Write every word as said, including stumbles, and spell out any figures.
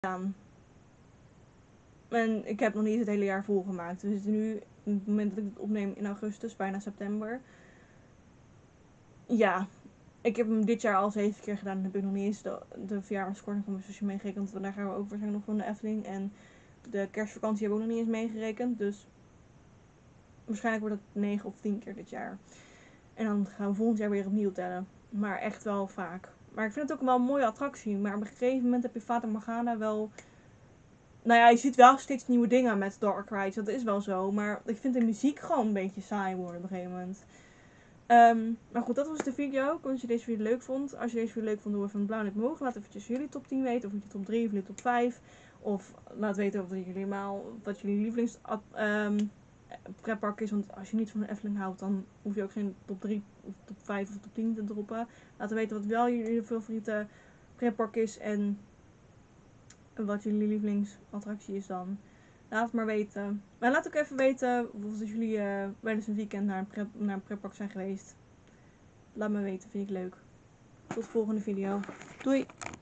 gedaan. En ik heb nog niet het hele jaar volgemaakt. We zitten nu, op het moment dat ik het opneem in augustus, bijna september. Ja, ik heb hem dit jaar al zeven keer gedaan. En heb ik nog niet eens de, de verjaardagskorting van mijn zusje meegerekend. Want daar gaan we ook waarschijnlijk nog van de Efteling. En de kerstvakantie hebben we ook nog niet eens meegerekend. Dus waarschijnlijk wordt het negen of tien keer dit jaar. En dan gaan we volgend jaar weer opnieuw tellen. Maar echt wel vaak. Maar ik vind het ook wel een mooie attractie. Maar op een gegeven moment heb je Fata Morgana wel... Nou ja, je ziet wel steeds nieuwe dingen met Dark Rides. Dat is wel zo. Maar ik vind de muziek gewoon een beetje saai worden op een gegeven moment. Um, maar goed, dat was de video. Ik hoop dat je deze video leuk vond. Als je deze video leuk vond, doe even een blauw duimpje omhoog. Laat eventjes jullie top tien weten. Of jullie top drie of jullie top vijf. Of laat weten wat jullie, maal, wat jullie lievelings um, pretpark is. Want als je niet van de Efteling houdt, dan hoef je ook geen top drie of top vijf of top tien te droppen. Laat weten wat wel jullie favoriete pretpark is. En wat jullie lievelingsattractie is dan. Laat het maar weten. Maar laat ook even weten of jullie uh, wel eens een weekend naar een, prep, naar een pretpark zijn geweest. Laat me weten, vind ik leuk. Tot de volgende video. Doei!